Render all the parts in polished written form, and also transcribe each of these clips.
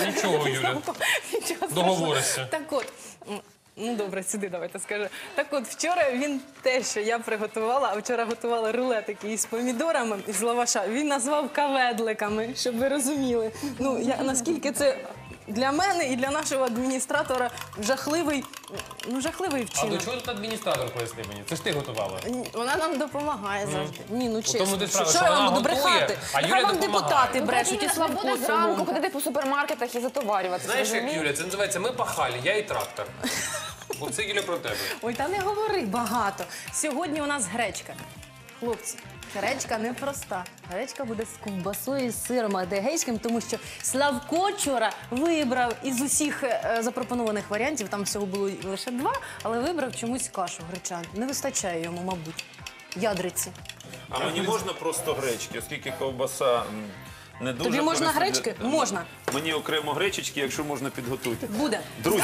Нічого, Юля, договоришся. Так от, ну добре, сюди давайте скажу. Так от, вчора він те, що я приготувала, а вчора готувала рулетики із помідорами, із лаваша, він назвав каведликами, щоб ви розуміли. Ну, наскільки це для мене і для нашого адміністратора жахливий А до вчинок. чого тут адміністратор, поясни мені? Це ж ти готувала. Вона нам допомагає завжди. Ні, ну чесно. ти справа, Що що я вона вам буду готує, брехати? а Юля Нехай вам допомагає. депутати брешуть і Славко Буде зранку Соломон. ходити по супермаркетах і затоварюватися. Знаєш, як розумієш? Юля, це називається «Ми пахалі, я і трактор». Оце, Юля, про тебе. Ой, та не говори багато. Сьогодні у нас гречка. Хлопці, гречка непроста. Гречка буде з ковбасою і з сиром адегейським, тому що Славко вчора вибрав із усіх запропонованих варіантів, там всього було лише 2, але вибрав чомусь кашу гречану. Не вистачає йому, мабуть, ядриці. А мені можна просто гречки, оскільки ковбаса не дуже Тобі можна корисна гречки? Можна. Мені окремо гречечки, якщо можна, підготуйте. Буде. Друзі,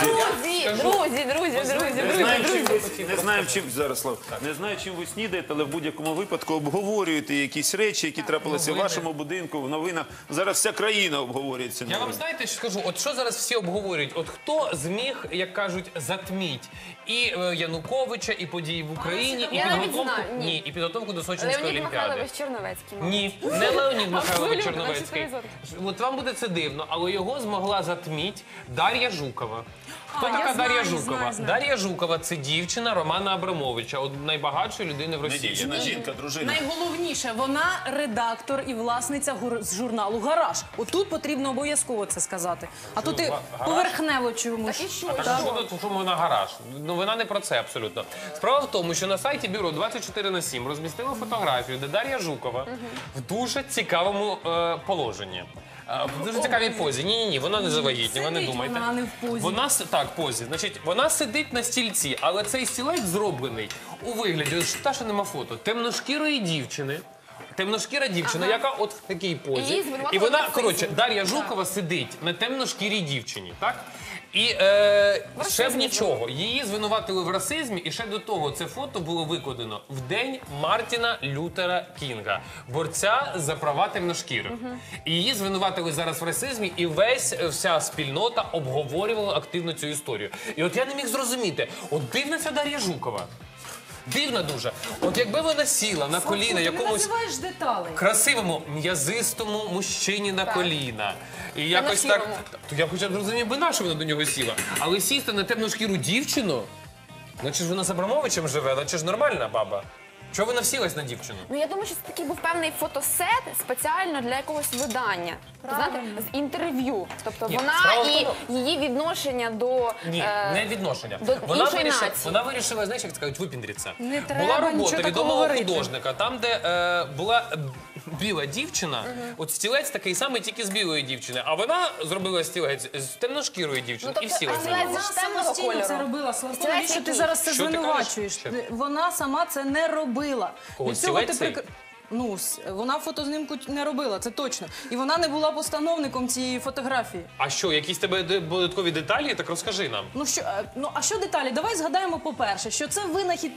не знаю, чим зараз, Слав, не знаю, чим ви снідаєте, але в будь-якому випадку обговорюєте якісь речі, які трапилися в вашому будинку, в новинах. Зараз вся країна обговорюється. Я вам, знаєте, що скажу? От що зараз всі обговорюють? От хто зміг, як кажуть, затміть і Януковича, і події в Україні, і Я навіть підготовку, знаю, ні. і підготовку до Сочинської Леонід Олімпіади. Михайлович Черновецький. мабуть. Ні, не Леонід Михайлович Абсолютно, Черновецький. От вам буде це дивно, але його змогла затміть Дар'я Жукова. Хто я така знаю, Дар'я знаю, Жукова? знаю. Дар'я Жукова – це дівчина Романа Абрамовича, найбагатшої людини в Не Росії. дівчина, жінка, дружина. Найголовніше, вона редактор і власниця з журналу «Гараж». Отут потрібно обов'язково це сказати. А то ти «Гараж»? поверхнево чомусь. Так і що? Так, що тут вона гараж? Ну, вона не про це абсолютно. Справа в тому, що на сайті бюро 24/7 розмістила фотографію, де Дар'я Жукова в дуже цікавому положенні. В дуже цікавій позі. Ні, вона не завагітня, ви не Сидить думайте. вона, а не в позі. Так, позі. Значить, вона сидить на стільці, але цей стілець зроблений у вигляді, ось та, що нема фото, темношкірої дівчини. Темношкіра дівчина, яка от в такій позі. Її звинуватили І вона, в расизмі. коротше, Дар'я Жукова сидить на темношкірій дівчині, так? І ще в нічого. Її звинуватили в расизмі, і ще до того це фото було викладено в день Мартіна Лютера Кінга, борця за права темношкірих. І її звинуватили зараз в расизмі, і вся спільнота обговорювала активно цю історію. І от я не міг зрозуміти, от дивна ця Дар'я Жукова. Дивна дуже. От якби вона сіла на коліна Ти не якомусь називаєш деталей. красивому, м'язистому мужчині на коліна. І якось так. То я хоча б зрозумів би, на що вона до нього сіла. Але сісти на темношкіру дівчину, значить ж вона з Абрамовичем живе, значить ж нормальна баба. Чого вона всілась на дівчину? Ну, я думаю, що це такий був певний фотосет спеціально для якогось видання. Знаєте, з інтерв'ю. Тобто Ні, вона справа в і тому- її відношення до... Ні, не відношення. до іншої нації. Вона вирішила, знаєш, як сказати, випіндритися. Не треба Була робота нічого такого відомого говорити. художника, там, де була біла дівчина, от стілець такий самий, тільки з білої дівчини, а вона зробила стілець з темношкірої дівчини і всіла з нього. стілець Вона ж темного самостійно це кольору. робила, Славко, Стілець навіщо ти який? зараз це Що ти звинувачуєш? кажеш? Вона сама це не робила. Кого, Від цього стілець цей? Ну, вона фотознімку не робила, це точно. І вона не була постановником цієї фотографії. А що, якісь тебе додаткові деталі? Так розкажи нам. А що деталі? Давай згадаємо, по-перше, що це винахід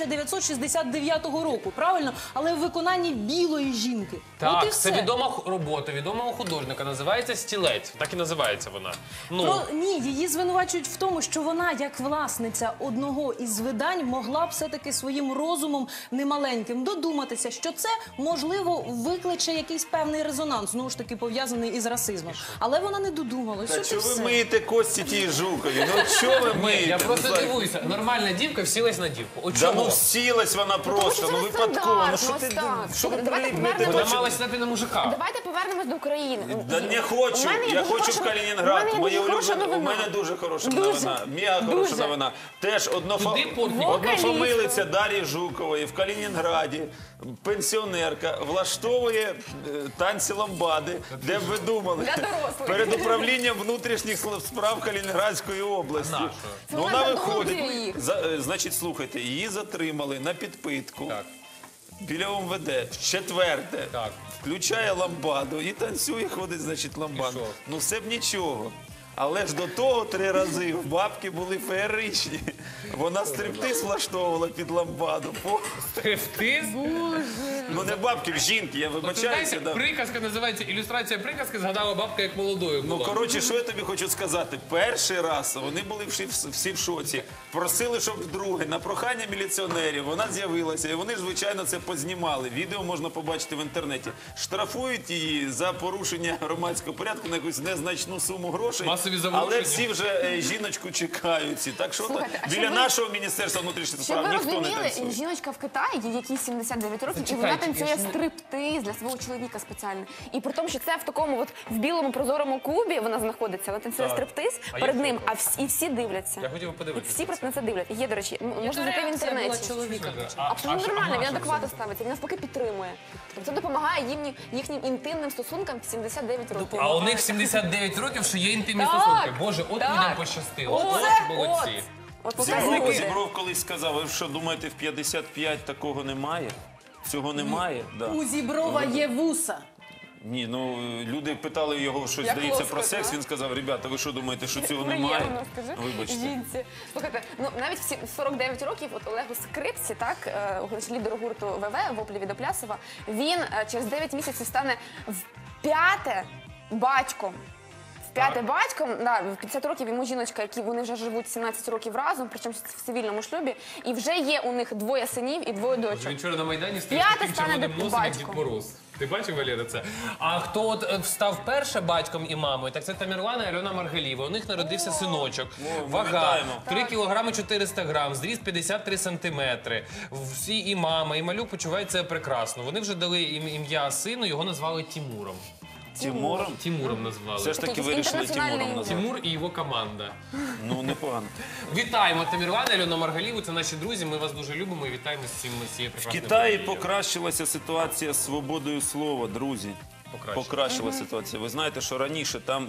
1969 року, правильно? Але в виконанні білої жінки. От і Так, все. це відома робота відомого художника, називається «Стілець». Так і називається вона. Ну, Ні, її звинувачують в тому, що вона, як власниця одного із видань, могла б все-таки своїм розумом немаленьким додуматися, що це, можливо, викличе якийсь певний резонанс, знову ж таки, пов'язаний із расизмом. Але вона не додумалась. Та От і чого ви все. миєте кості тій Жукові? Ну що ви миєте? я просто Слав? дивуюся. Нормальна дівка всілась на дівку. От Да ну чому? всілась вона Тому просто, що ну це випадково. Ну нестандартно, що ось ти, так. що ви Давайте приліпнете? повернемось- Вона Точно. мала сідати на мужика. Давайте повернемось до України. Да не хочу, У мене є я дуже хочу в хороша- у Калінінград. мене є Моє дуже хороша улюблене, у новина. мене дуже хороша Дуже. новина. Мега хороша Дуже. новина. Теж однофамилиця Дар'ї Жукової в Калінінграді, пенсіонерка, влаштовує танці ламбади, де б ви думали, Для дорослих. перед управлінням внутрішніх справ Калінінградської області. Нащо? Ну, Це вона вона виходить, задумує їх. значить, слухайте, її затримали на підпитку. Так. Біля ОМВД, четверте, Так. включає ламбаду і танцює, ходить, значить, ламбаду. І що? Ну, все б нічого. Але ж до того 3 рази в бабки були феєричні. Вона стриптиз влаштовувала під ламбаду. Стриптиз? Ну не бабки, жінки, я От ви вибачаюся. знаєте, Да. приказка називається ілюстрація приказки, згадала бабка як молодою Ну, була. коротше, що я тобі хочу сказати? Перший раз вони були всі в шоці, просили, щоб вдруге, на прохання міліціонерів, вона з'явилася, і вони ж, звичайно, це познімали. Відео можна побачити в інтернеті. Штрафують її за порушення громадського порядку на якусь незначну суму грошей, Масові заворушення. але всі вже жіночку чекають. всі. Так що Слухайте, а біля щоб ви- нашого Міністерства внутрішніх Щоб справ ви ніхто не розуміли, танцює. жіночка в Китаї, якій 79 років, і вона Зачекайте, танцює я ж не- стриптиз для свого чоловіка спеціально. І при тому, що це в такому от в білому прозорому клубі вона знаходиться, вона танцює Так. стриптиз А перед я ним, що? і всі дивляться. Я хотів би подивитися І всі просто на це дивляться. Є, до речі, можна Яка зайти в реакція була інтернеті. чоловіка? Абсолютно нормально, він що адекватно ставиться, він навпаки підтримує. Тобто це допомагає їхнім інтимним стосункам в 79 років. А у них 79 років, що є інтимні Так, стосунки. Боже, от так. людям пощастило. Оце, От молодці. От показує люди. Зібров колись сказав, ви що думаєте, в 55 такого немає? Цього немає? Да. У Зіброва є вуса. Ні, ну люди питали його щось, Як здається, лоскот, про секс. да? Він сказав, ребята, ви що думаєте, що цього немає? Приємно, скажи. Вибачте. Жінці. Слухайте, ну навіть в 49 років от Олегу Скрипці, так, лідеру гурту ВВ, Воплі від Оплясова, він через 9 місяців стане вп'яте батьком. Вп'яте батьком, да, в 50 років йому жіночка, які вони вже живуть 17 років разом, причому в цивільному шлюбі, і вже є у них 2 синів і 2 дочок. Він вчора на Майдані стоїть П'яте таким стане червоним носом, як Дід батьком. Мороз. Ти бачив, Валера, це? А хто от став перше батьком і мамою, так це Тамірлана і Альона Маргалієва. У них народився синочок. Вага пам'ятаємо. 3 кілограми 400 грам, зріст 53 сантиметри. Всі і мама, і малюк почуваються прекрасно. Вони вже дали ім'я сину, його назвали Тімуром. Тимуром? Тімуром назвали. Все ж таки Такий вирішили інтернаціональний Тимуром назвати. Тімур і його команда. Ну, непогано. Вітаємо Тамірлана і Альону Маргалієву, це наші друзі, ми вас дуже любимо і вітаємо з цією В прекрасною Китаї подією. покращилася ситуація з свободою слова, друзі. Покращилася ситуація. Ви знаєте, що раніше там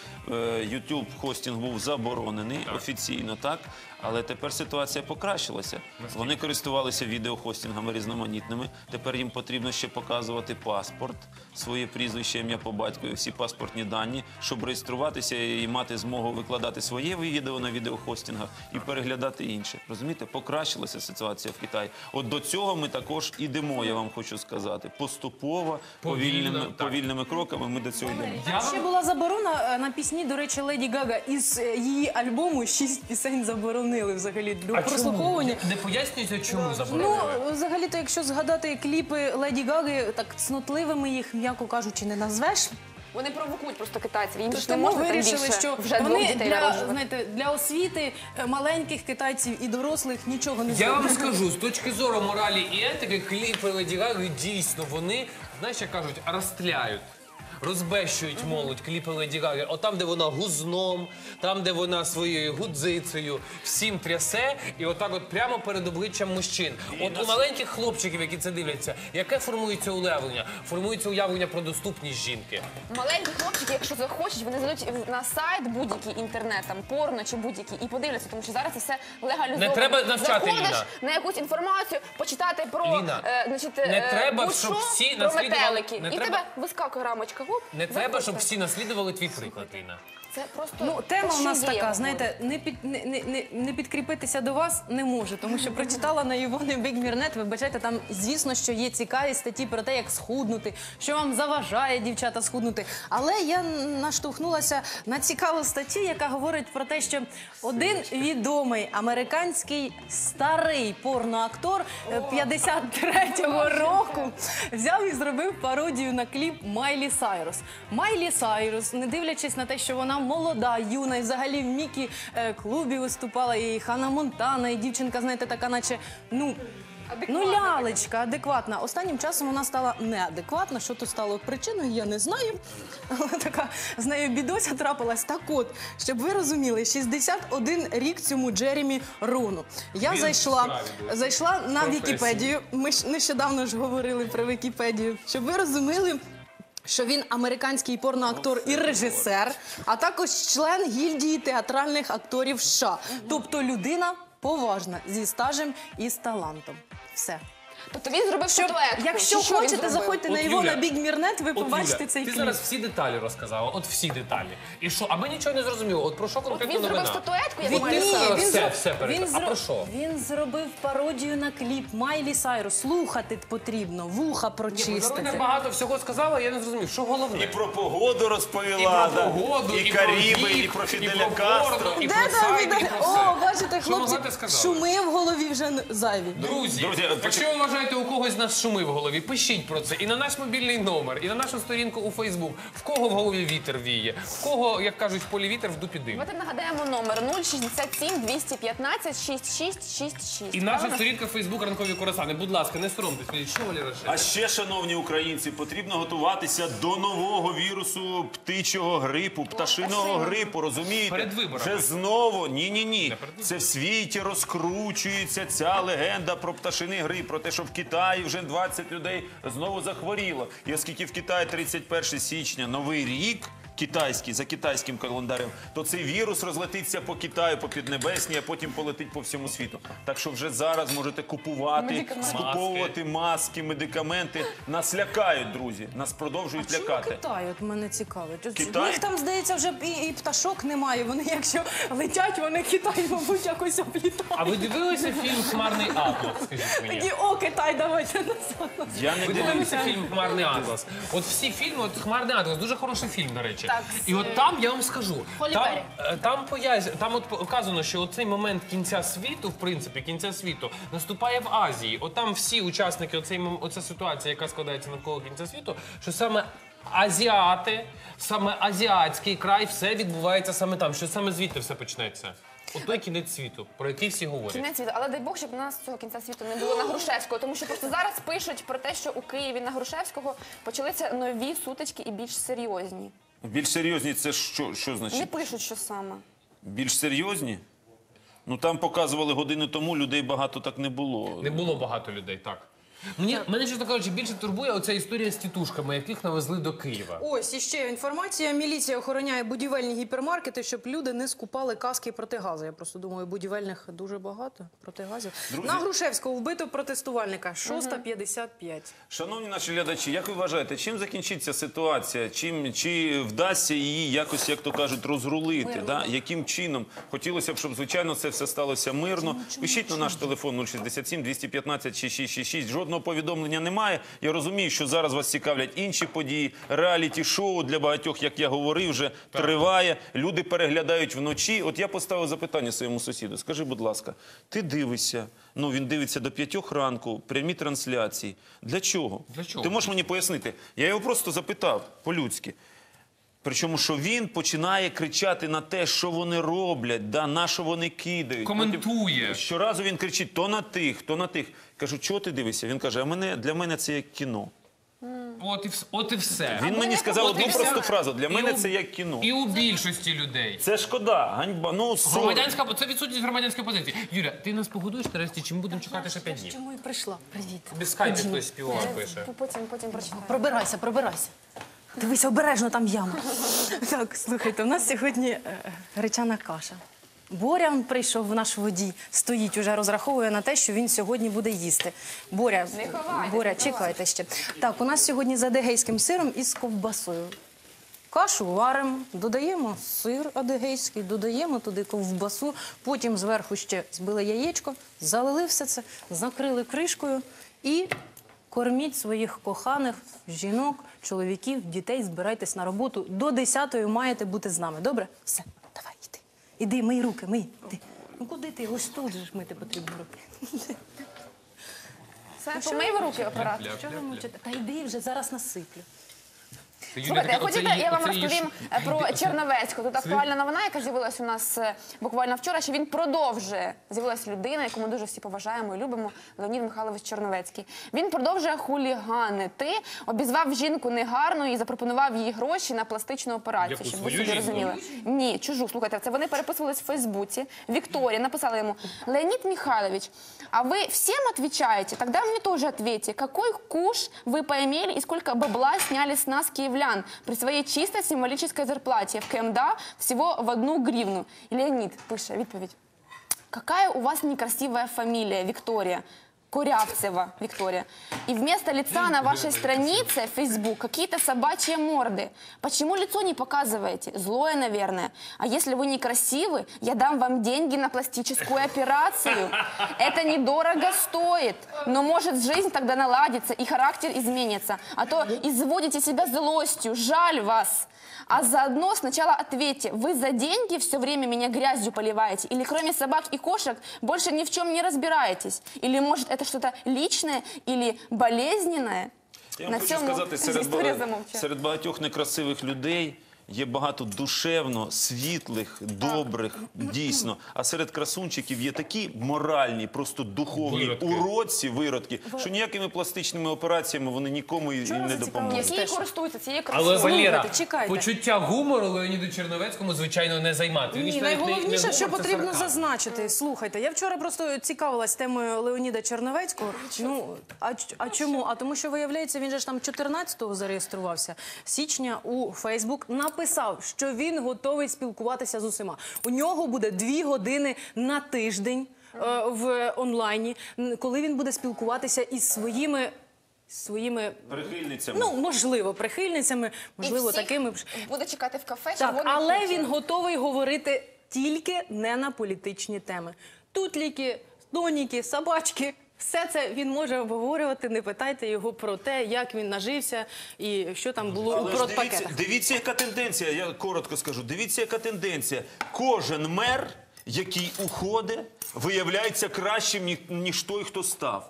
YouTube хостинг був заборонений офіційно, так? Але тепер ситуація покращилася. Вони користувалися відеохостингами різноманітними. Тепер їм потрібно ще показувати паспорт, своє прізвище, ім'я по батькові, всі паспортні дані, щоб реєструватися і мати змогу викладати своє відео на відеохостингах і переглядати інше. Розумієте, покращилася ситуація в Китаї. От до цього ми також ідемо, я вам хочу сказати. Поступово, повільними кроками ми до цього йдемо. Ще була заборона на пісні, до речі, Леді Гага. Із її альбому 6 пісень заборонили взагалі для прослуховування. Не пояснюється, чому Ну, заборонили? взагалі-то, якщо згадати кліпи Леді Гаги, так цнотливими їх, м'яко кажучи, не назвеш. Вони провокують просто китайців, їм ж не Тому можна там вирішили, більше що вже 2 вони дітей для, народжувати. знаєте, для освіти маленьких китайців і дорослих нічого не Я вам зроблять. скажу, з точки зору моралі і етики, кліпи Леді Гаги дійсно вони, знаєш, як кажуть, розтляють. Розбещують молодь кліпи Леді Гаги. От там, де вона гузном, там, де вона своєю гудзицею всім трясе, і отак от прямо перед обличчям мужчин. От у маленьких хлопчиків, які це дивляться, яке формується уявлення? Формується уявлення про доступність жінки. Маленькі хлопчики, якщо захочуть, вони зайдуть на сайт будь-який інтернет, там порно чи будь-який, і подивляться, тому що зараз це все легалізовано. Не треба навчати, Заходиш Ліна. на якусь інформацію, почитати про Ліна, значить, не треба, будь-що, щоб всі про наслідували- метелики. не І треба- тебе вискакує рамочка. Гоп, Не треба, заходьте. щоб всі наслідували твій приклад, Ліна. Це просто Ну, тема те, у що нас є, така, я знаєте, не підкріпитися до вас не можу, тому що прочитала на Івони Бігмірнет, ви бачите, там, звісно, що є цікаві статті про те, як схуднути, що вам заважає, дівчата, схуднути. Але я наштовхнулася на цікаву статтю, яка говорить про те, що один відомий американський старий порноактор 53-го року взяв і зробив пародію на кліп Майлі Сайрус. Майлі Сайрус, не дивлячись на те, що вона молода, юна, і взагалі в Мікі клубі виступала, і Ханна Монтана, і дівчинка, знаєте, така наче, ну, лялечка, адекватна. Останнім часом вона стала неадекватна. Що то стало причиною, я не знаю. Але така з нею бідося трапилась. Так от, щоб ви розуміли, 61 рік цьому Джеремі Рону. Я Він зайшла на Професії. Вікіпедію. Ми ж нещодавно ж говорили про Вікіпедію. Щоб ви розуміли, що він американський порноактор і режисер, а також член гільдії театральних акторів США. Тобто людина поважна, зі стажем і з талантом. Все. Тобто він зробив статуетку. Якщо Чи що він хочете, зробив? заходьте на От, його Юля, на Бігмірнет, ви От, побачите Юля, цей ти кліп. зараз всі деталі розказала, от всі деталі. І що? А ми нічого не зрозуміли. От про що конкретно Він новина? зробив статуетку, я От думаю, ти ні, сказала він все перед. А про що? Він зробив пародію на кліп Майлі Сайрус. Слухати потрібно, вуха Ви так прочистити. багато всього сказала, я не зрозумів, що головне. І про погоду розповіла, І про погоду, і про Каріби, їх, і про і Фіделя про Кастро. порно, і Де про там сайт, і іде? про О, все. бачите, Що могла ти хлопці, сказала? шуми в голові вже зайві. Друзі, якщо ви вважаєте, у когось з нас шуми в голові, пишіть про це і на наш мобільний номер, і на нашу сторінку у Фейсбук. В кого в голові вітер віє, в кого, як кажуть, в полі вітер, в дупі дим. Давайте нагадаємо номер 067 215 6666. І наша сторінка Фейсбук «Ранкові курасани». Будь ласка, не соромтесь, скажіть, що Валера ще? А ще, шановні українці, потрібно готуватися до нового вірусу птичого грипу, пташиного грипу, розумієте? Перед виборами. Вже знову, ні. Не перед Це в світі розкручується ця легенда про пташиний грип, про те, що в Китаї вже 20 людей знову захворіло. І оскільки в Китаї 31 січня, Новий рік, китайський, за китайським календарем, то цей вірус розлетиться по Китаю, по Піднебесній, а потім полетить по всьому світу. Так що вже зараз можете купувати, Медикаменти. скуповувати маски, медикаменти. Нас лякають, друзі. Нас продовжують Чому лякати. Китай? От мене цікавить. От Китай? в них там, здається, вже і пташок немає. Вони, якщо летять, вони Китай, мабуть, якось облітають. А ви дивилися фільм «Хмарний атлас», скажіть мені? Тоді, о, Китай, давайте назад. Я не Ви дивлюся. дивилися фільм «Хмарний атлас»? От всі фільми, от «Хмарний атлас», дуже хороший фільм, до речі. Так, І от там, я вам скажу, Холі там, Беррі. там от показано, що оцей момент кінця світу, в принципі, кінця світу, наступає в Азії. От там всі учасники, оця ситуація, яка складається навколо кінця світу, що саме азіати, саме азіатський край, все відбувається саме там, що саме звідти все почнеться. От той кінець світу, про який всі говорять. Кінець світу. Але дай Бог, щоб у нас цього кінця світу не було на Грушевського, тому що просто зараз пишуть про те, що у Києві на Грушевського почалися нові сутички і більш серйозні. Більш серйозні це що Не значить? пишуть, що саме. Більш серйозні? Ну там показували годину тому, людей багато так не було. Не було багато людей, так. Мене, чесно кажучи, більше турбує оця історія з тітушками, яких навезли до Києва. Ось іще інформація. Міліція охороняє будівельні гіпермаркети, щоб люди не скупали каски проти газу. Я просто думаю, будівельних дуже багато протигазів. Друзі. На Грушевського вбито протестувальника. 6:55. Шановні наші глядачі, як ви вважаєте, чим закінчиться ситуація? Чи вдасться її якось, як то кажуть, розрулити? Да? Яким чином? Хотілося б, щоб, звичайно, це все сталося мирно. Пишіть на наш телефон 067 215 6666. Жодного повідомлення немає. Я розумію, що зараз вас цікавлять інші події. Реаліті-шоу для багатьох, як я говорив, вже триває. Люди переглядають вночі. От я поставив запитання своєму сусіду. Скажи, будь ласка, ти дивишся, він дивиться до 5 ранку, прямі трансляції. Для чого? Для чого? Ти можеш мені пояснити? Я його просто запитав по-людськи. Причому, що він починає кричати на те, що вони роблять, на що вони кидають. Коментує. Потім щоразу він кричить то на тих, то на тих. Кажу, чого ти дивишся? Він каже, для мене це як кіно. От і все. Він мені сказав От одну і все. просту фразу, для І мене у- це як кіно. І у більшості людей. Це шкода, ганьба, сором. Це відсутність громадянської позиції. Юля, ти нас погодуєш нарешті, чи ми будемо чекати ще 5 днів? Чому і прийшла? Привіт. Без скайпі хтось співав пише. Потім прочитаю. Пробирайся. Дивись, обережно там яма. Так, слухайте, у нас сьогодні гречана каша. Боря он прийшов, наш водій, стоїть, уже розраховує на те, що він сьогодні буде їсти. Боря, Не ховайтесь, Боря, не чекайте ще. Так, у нас сьогодні з адегейським сиром і з ковбасою. Кашу варимо, додаємо сир адегейський, додаємо туди ковбасу, потім зверху ще збили яєчко, залили все це, закрили кришкою і корміть своїх коханих жінок, чоловіків, дітей, збирайтесь на роботу. До 10-ї маєте бути з нами. Добре? Все, давай, йди. Іди, мий руки, мий. Іди. Ну куди ти? Ось тут же ж мити потрібно руки. Це помий руки, оператор. Чого ви мовчите? Та йди вже, зараз насиплю. Слухайте, хочете, я вам розповім про Черновецького. Тут актуальна новина, яка з'явилась у нас буквально вчора, що він продовжує. З'явилася людина, яку ми дуже всі поважаємо і любимо, Леонід Михайлович Черновецький. Він продовжує хуліганити, обізвав жінку негарною і запропонував їй гроші на пластичну операцію, Яку, щоб ви свою собі жінку? розуміли. Ні, чужу, слухайте, це вони переписувались в Фейсбуці. Вікторія написала йому: Леонид Михайлович, а вы всем отвечаете? Тогда мне тоже ответьте, какой куш вы поимели и сколько бабла сняли с нас, киевлян, при своей чистой символической зарплате в КМДА всего в 1 гривну. И Леонид пише відповідь: какая у вас некрасивая фамилия, Виктория. Курявцева Виктория. И вместо лица на вашей странице Facebook какие-то собачьи морды. Почему лицо не показываете? Злое, наверное. А если вы некрасивы, я дам вам деньги на пластическую операцию. Это недорого стоит. Но может жизнь тогда наладится и характер изменится. А то изводите себя злостью. Жаль вас. А заодно сначала ответьте, вы за деньги все время меня грязью поливаете? Или кроме собак и кошек больше ни в чем не разбираетесь? Или может это что-то личное или болезненное? Я вам хочу сказати, Історія замовчала. серед багатьох некрасивих людей є багато душевно, світлих, добрих, дійсно. А серед красунчиків є такі моральні, просто духовні Виродки. уродці, виродки, що ніякими пластичними операціями вони нікому і не зацікавились? допоможуть. Які користуються цією Але, красою? Валера, чекайте. почуття гумору Леоніду Черновецькому, звичайно, не займати. Він Ні, ж навіть не найголовніше, гумор, що це потрібно сарказм. зазначити. Слухайте, я вчора просто цікавилась темою Леоніда Черновецького. Ну, а чому? А тому що, виявляється, він же ж там 14-го зареєструвався. Січня у Фейсбук написав, що він готовий спілкуватися з усіма. У нього буде 2 години на тиждень в онлайні, коли він буде спілкуватися із своїми Прихильницями. ну, можливо, прихильницями, можливо, І всіх такими. буде чекати в кафе Так, червоний але Путін. він готовий говорити тільки не на політичні теми. Тутліки, доніки, собачки. Все це він може обговорювати, не питайте його про те, як він нажився і що там було у Але ж продпакетах. дивіться, яка тенденція, я коротко скажу. Дивіться, яка тенденція. Кожен мер, який уходить, виявляється кращим, ніж той, хто став.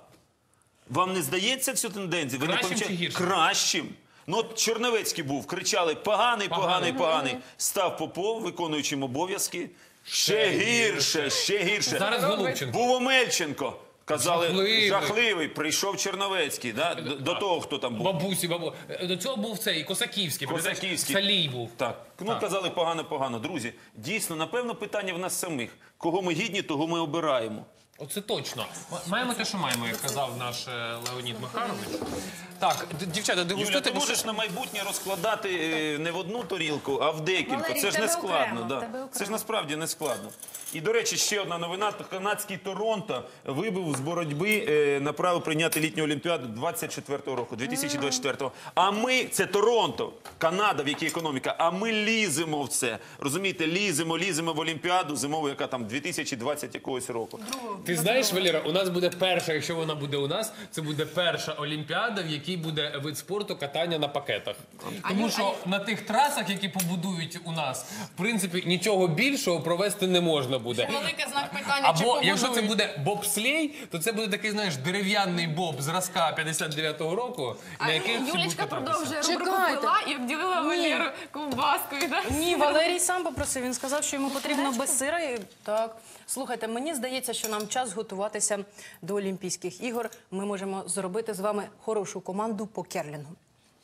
Вам не здається цю тенденцію? Ви Кращим не помічаєте? чи гіршим? Кращим. Ну, от Черновецький був, кричали поганий, поганий, поганий. Став Попов, виконуючим обов'язки. Ще гірше, ще гірше. Зараз Голубченко. Був Омельченко. Казали, Жахливий. жахливий, прийшов Черновецький, да? До того, хто там був. Бабусі, До цього був цей Косаківський. Косаківський. Салій був. Так. Ну, казали погано. Друзі, дійсно, напевно, питання в нас самих. Кого ми гідні, того ми обираємо. Оце точно. Маємо те, що маємо, як казав наш Леонід Михайлович. Так, дівчата, Юля, дегустуйте. ти можеш на майбутнє розкладати не в одну тарілку, а в декілька. Валерій, Це ж не тебе складно. окремо, Да. тебе окремо. Це ж насправді не складно. І, до речі, ще одна новина. Канадський Торонто вибив з боротьби на право прийняти літню Олімпіаду 24-го року, 2024-го. А ми, це Торонто, Канада, в якій економіка, а ми ліземо в це. Розумієте, ліземо в Олімпіаду зимову, яка там 2020 якогось року. Ти знаєш, Валера, у нас буде перша, якщо вона буде у нас, це буде перша Олімпіада, в якій буде вид спорту катання на пакетах. Тому що на тих трасах, які побудують у нас, в принципі, нічого більшого провести не можна буде. Великий знак питання, чи Або якщо це побудують. буде бобслей, то це буде такий, знаєш, дерев'яний боб зразка 59-го року, на який всі будуть Юлічка кататися. продовжує рубрику Чекайте. «Пила» і обділила Валеру ковбаскою. Да? Ні, Валерій сам попросив. Він сказав, що йому потрібно без сира. І... Так. Слухайте, мені здається, що нам час готуватися до Олімпійських ігор. Ми можемо зробити з вами хорошу команду по керлінгу.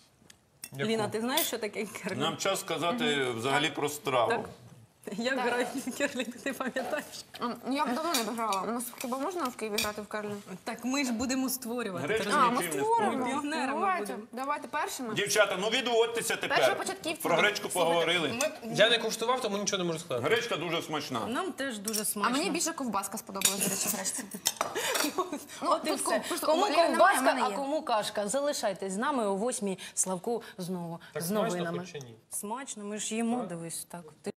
Ліна, ти знаєш, що таке керлінг? Нам час сказати взагалі про страву. Так. Як грають в керлінг, ти пам'ятаєш? Я б давно не грала. У нас хіба можна в Києві грати в карлінг? Так ми ж будемо створювати. Гречка А, ми Київ не створимо. Піонерами Давайте, будемо. давайте першими. Дівчата, ну відводьтеся тепер. Першопочатківці. Про гречку поговорили. Я не куштував, тому нічого не можу сказати. Гречка дуже смачна. Нам теж дуже А смачно. мені більше ковбаска сподобалась, до речі, врешті. От і тут все. просто Кому Валери немає, ковбаска, в мене а є. кому кашка. Залишайтесь з нами о 8-й. Славку знову з смачно новинами. хоч чи ні? Смачно, ми ж їмо, дивись, так.